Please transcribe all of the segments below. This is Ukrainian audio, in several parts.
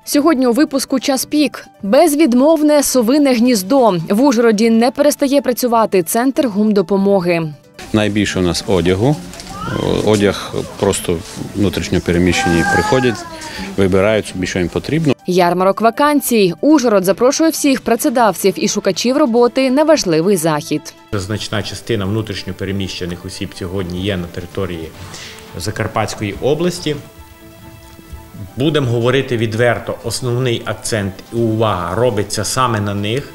Сьогодні у випуску «Час пік». Безвідмовне совине гніздо. В Ужгороді не перестає працювати центр гумдопомоги. Найбільше у нас одягу. Одяг просто внутрішньо переміщені приходять, вибирають собі, що їм потрібно. Ярмарок вакансій. Ужгород запрошує всіх працедавців і шукачів роботи на важливий захід. Значна частина внутрішньо переміщених осіб сьогодні є на території Закарпатської області. Будемо говорити відверто, основний акцент і увага робиться саме на них.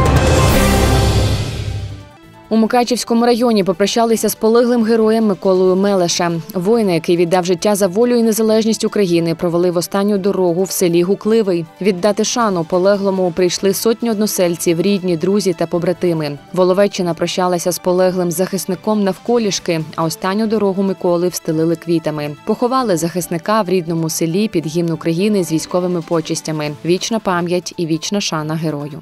У Мукачівському районі попрощалися з полеглим героєм Миколою Мелешем. Воїна, який віддав життя за волю і незалежність України, провалив останню дорогу в селі Гукливий. Віддати шану полеглому прийшли сотні односельців, рідні, друзі та побратими. Воловеччина прощалася з полеглим захисником навколішки, а останню дорогу Миколи встелили квітами. Поховали захисника в рідному селі під гімн України з військовими почестями. Вічна пам'ять і вічна шана герою.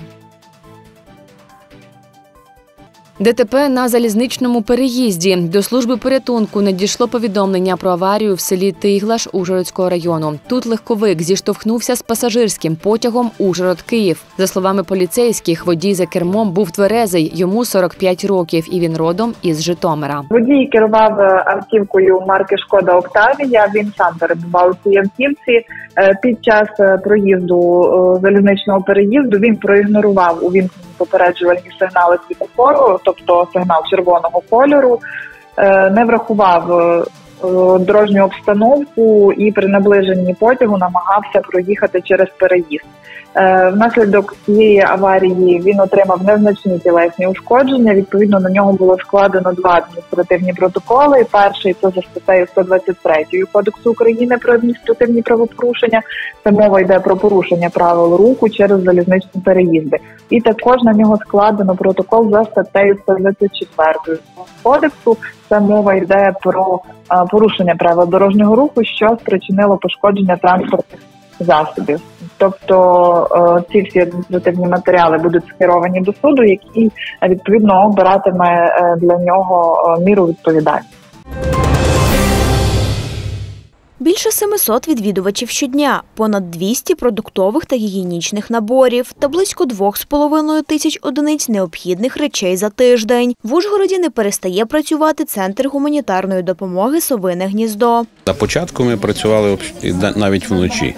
ДТП на залізничному переїзді. До служби порятунку надійшло повідомлення про аварію в селі Тиглаш Ужгородського району. Тут легковик зіштовхнувся з пасажирським потягом Ужгород-Київ. За словами поліцейських, водій за кермом був тверезий, йому 45 років, і він родом із Житомира. Водій керував автівкою марки «Шкода Октавія». Він сам перебував у цій автівці. Під час проїзду залізничного переїзду він проігнорував увімкнені попереджувальні сигнали світлофору, тобто сигнал червоного кольору, не врахував дорожню обстановку і при наближенні потягу намагався проїхати через переїзд. Внаслідок цієї аварії він отримав незначні тілесні ушкодження. Відповідно, на нього було складено 2 адміністративні протоколи. Перший – це за статтею 123 Кодексу України про адміністративні правопорушення. Це мова йде про порушення правил руху через залізничні переїзди. І також на нього складено протокол за статтею 124 Кодексу. Це мова йде про порушення правил дорожнього руху, що спричинило пошкодження транспортних засобів. Тобто ці всі адміністративні матеріали будуть скеровані до суду, який відповідно обиратиме для нього міру відповідальності. Більше 700 відвідувачів щодня, понад 200 продуктових та гігієнічних наборів та близько 2,5 тисяч одиниць необхідних речей за тиждень. В Ужгороді не перестає працювати центр гуманітарної допомоги «Совине гніздо». На початку ми працювали навіть вночі.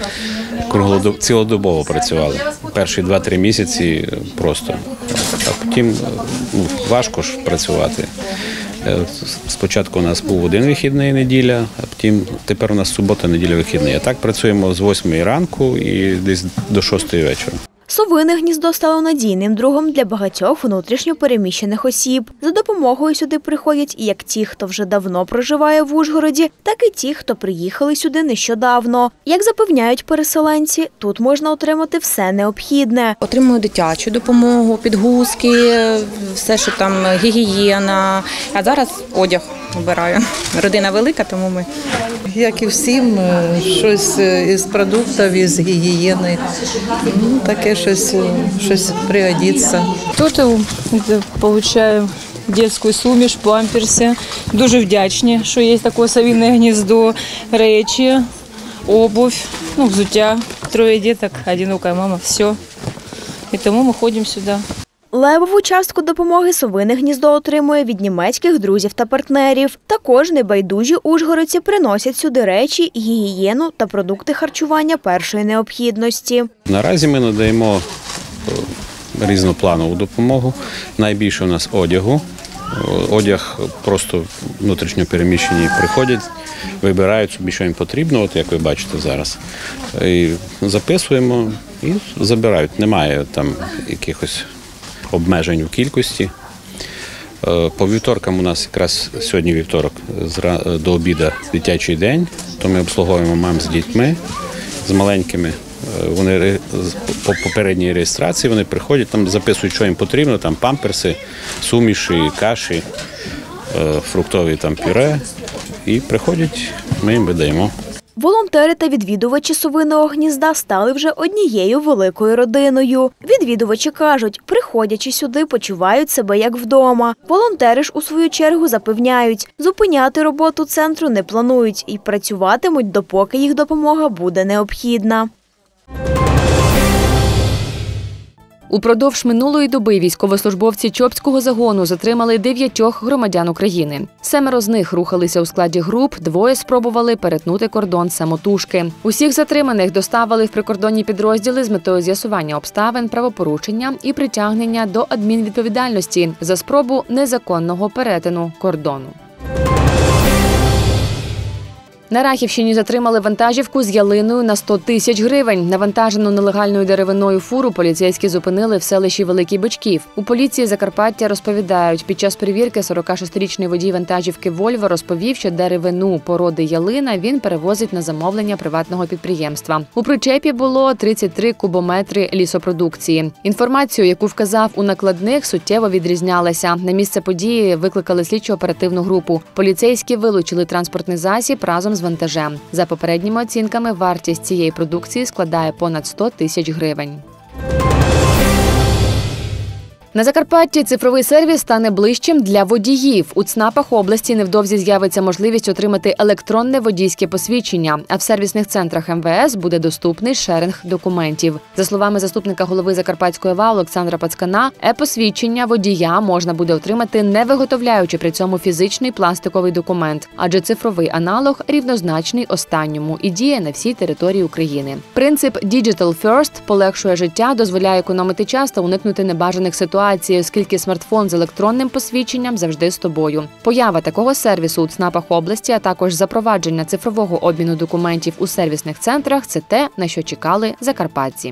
Цілодобово працювали. Перші 2-3 місяці просто. А потім важко ж працювати. Спочатку у нас був один вихідний неділя, а потім тепер у нас субота, неділя, вихідний. А так працюємо з 8 ранку і десь до 6 вечора. «Совине гніздо» стало надійним другом для багатьох внутрішньо переміщених осіб. За допомогою сюди приходять як ті, хто вже давно проживає в Ужгороді, так і ті, хто приїхали сюди нещодавно. Як запевняють переселенці, тут можна отримати все необхідне. Отримую дитячу допомогу, підгузки, все, що там гігієна. А зараз одяг обираю. Родина велика, тому ми. Як і всім, щось із продуктів, із гігієни, таке щось пригодиться. Тут отримую дитячу суміш, памперси. Дуже вдячні, що є таке совине гніздо, речі, обувь, взуття. 3 діток, одинока мама, все. І тому ми ходимо сюди. Левову частку допомоги «Совине гніздо» отримує від німецьких друзів та партнерів. Також небайдужі ужгородці приносять сюди речі, гігієну та продукти харчування першої необхідності. Наразі ми надаємо різнопланову допомогу. Найбільше у нас одягу. Одяг просто внутрішньо переміщені приходять, вибирають собі, що їм потрібно, от як ви бачите зараз. І записуємо і забирають. Немає там якихось обмежень у кількості. По вівторкам у нас якраз сьогодні вівторок до обіду дитячий день, то ми обслуговуємо мам з дітьми, з маленькими. Вони по попередній реєстрації вони приходять, там записують, що їм потрібно, там памперси, суміші, каші, фруктові там пюре, і приходять, ми їм видаємо. Волонтери та відвідувачі «Совиного гнізда» стали вже однією великою родиною. Відвідувачі кажуть, приходячи сюди, почувають себе як вдома. Волонтери ж у свою чергу запевняють, зупиняти роботу центру не планують і працюватимуть, допоки їх допомога буде необхідна. Упродовж минулої доби військовослужбовці Чопського загону затримали 9 громадян України. 7 з них рухалися у складі груп, 2 спробували перетнути кордон самотужки. Усіх затриманих доставили в прикордонні підрозділи з метою з'ясування обставин правопорушення і притягнення до адмінвідповідальності за спробу незаконного перетину кордону. На Рахівщині затримали вантажівку з ялиною на 100 тисяч гривень. Навантажену нелегальною деревиною фуру поліцейські зупинили в селищі Великий Бичків. У поліції Закарпаття розповідають, під час перевірки 46-річний водій вантажівки «Вольво» розповів, що деревину породи ялина він перевозить на замовлення приватного підприємства. У причепі було 33 кубометри лісопродукції. Інформацію, яку вказав у накладних, суттєво відрізнялася. На місце події викликали слідчо-оперативну групу. Поліцейські вилучили транспортний засіб разом з вантажем. За попередніми оцінками, вартість цієї продукції складає понад 100 тисяч гривень. На Закарпатті цифровий сервіс стане ближчим для водіїв. У ЦНАПах області невдовзі з'явиться можливість отримати електронне водійське посвідчення, а в сервісних центрах МВС буде доступний шеринг документів. За словами заступника голови Закарпатської ОВА Олександра Пацкана, е-посвідчення водія можна буде отримати, не виготовляючи при цьому фізичний пластиковий документ, адже цифровий аналог рівнозначний останньому і діє на всій території України. Принцип «Digital First» полегшує життя, дозволяє економити час та уникнути небажаних ситуацій, оскільки смартфон з електронним посвідченням завжди з тобою. Поява такого сервісу у ЦНАПах області, а також запровадження цифрового обміну документів у сервісних центрах – це те, на що чекали закарпатці.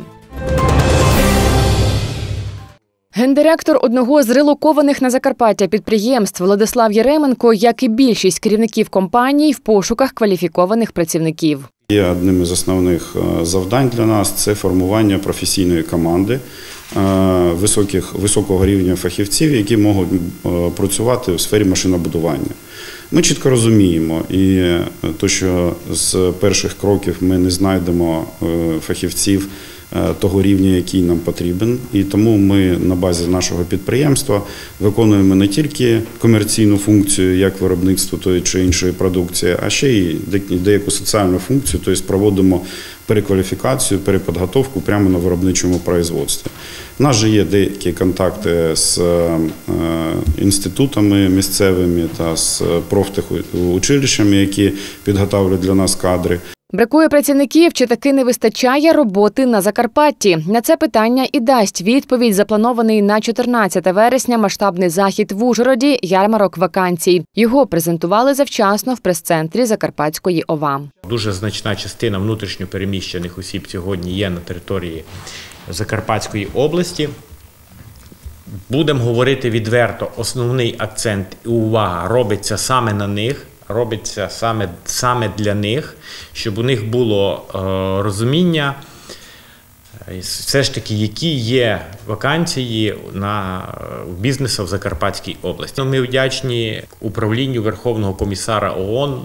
Гендиректор одного з релокованих на Закарпаття підприємств Владислав Єременко, як і більшість керівників компаній, в пошуках кваліфікованих працівників. Є одним із основних завдань для нас – це формування професійної команди, високого рівня фахівців, які можуть працювати у сфері машинобудування. Ми чітко розуміємо, і те, що з перших кроків ми не знайдемо фахівців того рівня, який нам потрібен. І тому ми на базі нашого підприємства виконуємо не тільки комерційну функцію, як виробництво тої чи іншої продукції, а ще й деяку соціальну функцію, тобто проводимо перекваліфікацію, перепідготовку прямо на виробничому производстві. У нас же є деякі контакти з інститутами місцевими та з профтехучилищами, які підготовлюють для нас кадри. Бракує працівників чи таки не вистачає роботи на Закарпатті? На це питання і дасть відповідь запланований на 14 вересня масштабний захід в Ужгороді «Ярмарок вакансій». Його презентували завчасно в прес-центрі Закарпатської ОВА. Дуже значна частина внутрішньо переміщених осіб сьогодні є на території Закарпатської області. Будемо говорити відверто, основний акцент і увага робиться саме на них. Робиться саме для них, щоб у них було розуміння, все ж таки, які є вакансії на бізнесу в Закарпатській області. Ми вдячні управлінню Верховного комісара ООН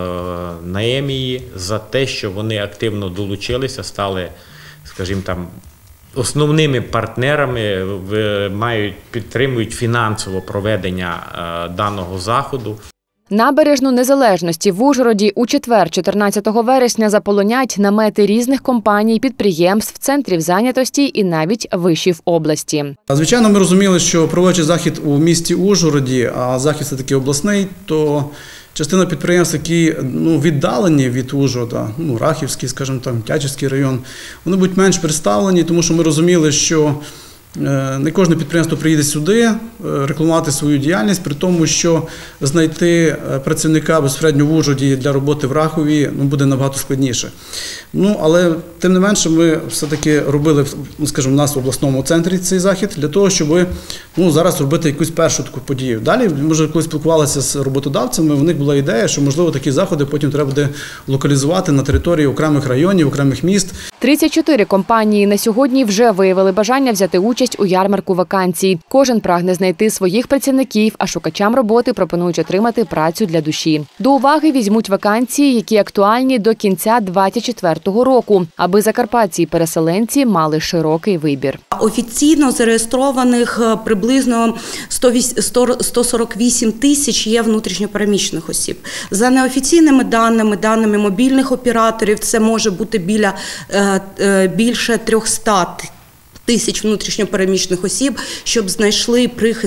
Наемії за те, що вони активно долучилися, стали, скажімо там, основними партнерами, підтримують фінансово проведення даного заходу. Набережну Незалежності в Ужгороді у четвер, 14 вересня, заполонять намети різних компаній, підприємств, центрів зайнятості і навіть вишів області. Звичайно, ми розуміли, що проводячи захід у місті Ужгороді, а захід все-таки обласний, то частина підприємств, які віддалені від Ужгорода, Рахівський, скажімо, Тячівський район, вони будуть менш представлені, тому що ми розуміли, що не кожне підприємство приїде сюди рекламувати свою діяльність, при тому, що знайти працівника безпосередньо в Ужгороді для роботи в Рахові буде набагато складніше. Але тим не менше ми все-таки робили, скажімо, у нас в обласному центрі цей захід для того, щоб зараз робити якусь першу таку подію. Далі, може, коли спілкувалися з роботодавцями, у них була ідея, що, можливо, такі заходи потім треба буде локалізувати на території окремих районів, окремих міст. 34 компанії на сьогодні вже виявили бажання взяти участь у ярмарку вакансій. Кожен прагне знайти своїх працівників, а шукачам роботи пропонують отримати працю для душі. До уваги візьмуть вакансії, які актуальні до кінця 2024 року, аби закарпатці і переселенці мали широкий вибір. Офіційно зареєстрованих приблизно 148 тисяч є внутрішньопереміщених осіб. За неофіційними даними мобільних операторів, це може бути більше 300 тисяч внутрішньопереміщених осіб, щоб знайшли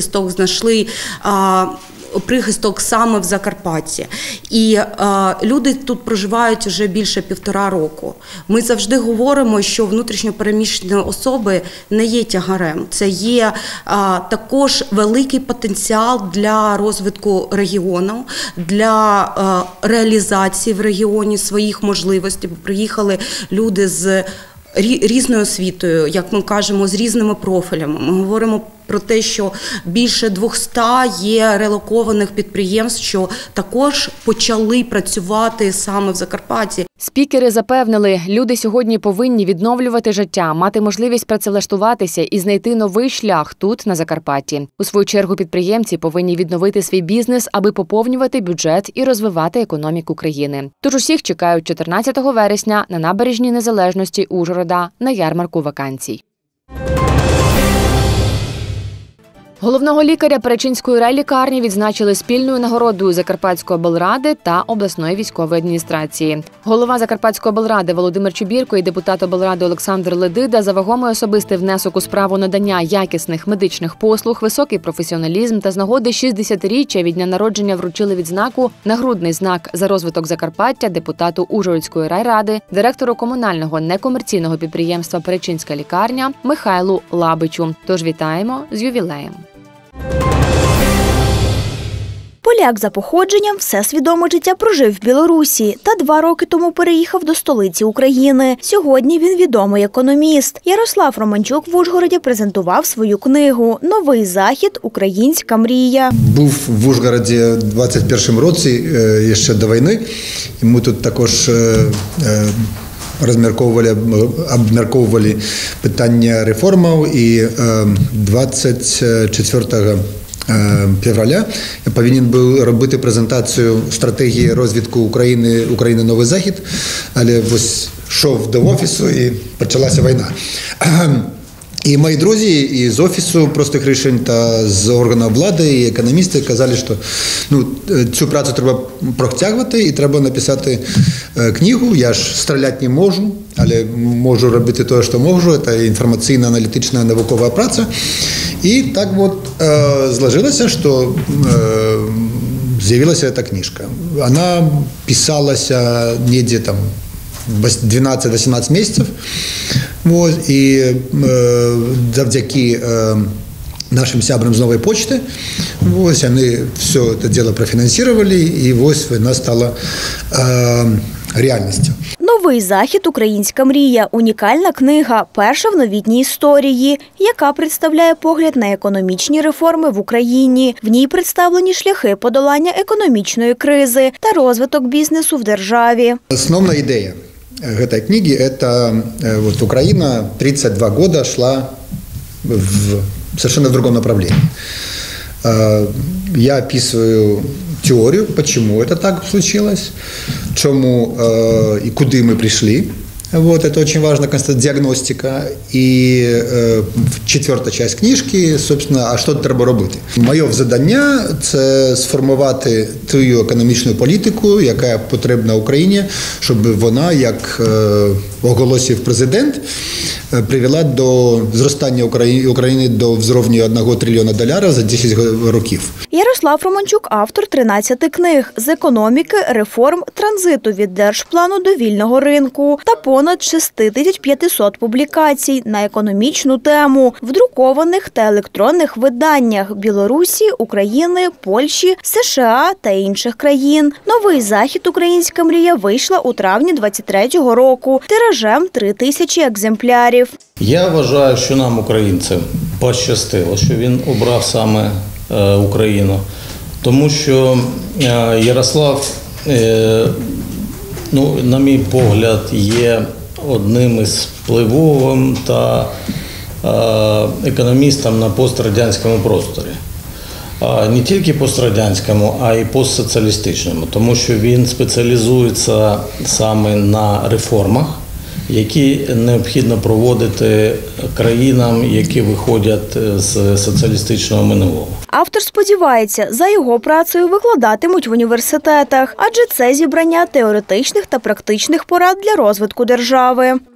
прихисток саме в Закарпатті. І люди тут проживають вже більше 1,5 року. Ми завжди говоримо, що внутрішньопереміщені особи не є тягарем. Це є також великий потенціал для розвитку регіону, для реалізації в регіоні своїх можливостей. Приїхали люди з різною освітою, як ми кажемо, з різними профілями. Ми говоримо про те, що більше 200 є релокованих підприємств, що також почали працювати саме в Закарпатті. Спікери запевнили, люди сьогодні повинні відновлювати життя, мати можливість працевлаштуватися і знайти новий шлях тут, на Закарпатті. У свою чергу підприємці повинні відновити свій бізнес, аби поповнювати бюджет і розвивати економіку країни. Тож усіх чекають 14 вересня на набережній Незалежності Ужгорода на ярмарку вакансій. Головного лікаря Перечинської райлікарні відзначили спільною нагородою Закарпатської облради та обласної військової адміністрації. Голова Закарпатської облради Володимир Чубірко і депутат облради Олександр Ледида за вагомий особистий внесок у справу надання якісних медичних послуг, високий професіоналізм та з нагоди 60-річчя від дня народження вручили відзнаку «Нагрудний знак за розвиток Закарпаття» депутату Ужгородської райради, директору комунального некомерційного підприємства «Перечинська лікарня» Михайлу Лабичу. Тож вітаємо з ювілеєм. Поляк за походженням все свідоме життя прожив в Білорусі та 2 роки тому переїхав до столиці України. Сьогодні він відомий економіст. Ярослав Романчук в Ужгороді презентував свою книгу «Новий захід. Українська мрія». Був в Ужгороді в 21-му році, ще до війни. І ми тут також обмірковували питання реформів, і 24 февраля я повинен був робити презентацію стратегії розвитку України «Новий захід», але ось йшов до офісу і почалася війна. І мої друзі із офісу простих рішень та з органів влади і економісти казали, що цю працю треба протягувати і треба написати книгу. Я ж стріляти не можу, але можу робити те, що можу. Це інформаційна, аналітична, наукова праця. І так от сложилося, що з'явилася ця книжка. Вона писалася ніде там 12-18 місяців. Вот, і завдяки нашим сябрам з Нової почти, ось, вони все це діло профінансували, і ось вона стала реальністю. «Новий захід. Українська мрія» – унікальна книга, перша в новітній історії, яка представляє погляд на економічні реформи в Україні. В ній представлені шляхи подолання економічної кризи та розвиток бізнесу в державі. Основна ідея этой книги – это вот Украина 32 года шла совершенно в другом направлении. Я описываю теорию, почему это так случилось, чему и куда мы пришли. Вот, это очень важно, диагностика. И четверта часть книжки, собственно, а що треба робити? Моє завдання – це сформувати ту економічну політику, яка потрібна Україні, щоб вона, як оголосив президент, привела до зростання України до рівня $1 трильйона за 10 років. Ярослав Романчук – автор 13 книг з економіки, реформ, транзиту від держплану до вільного ринку та понад 6500 публікацій на економічну тему в друкованих та електронних виданнях Білорусі, України, Польщі, США та інших країн. «Новий захід. Українська мрія» вийшла у травні 23-го року тиражем 3000 екземплярів. Я вважаю, що нам, українцям, пощастило, що він обрав саме Україну. Тому що Ярослав, на мій погляд, є одним із впливовим та економістом на пострадянському просторі. Не тільки пострадянському, а й постсоціалістичному. Тому що він спеціалізується саме на реформах, які необхідно проводити країнам, які виходять з соціалістичного минулого. Автор сподівається, за його працею викладатимуть в університетах, адже це зібрання теоретичних та практичних порад для розвитку держави.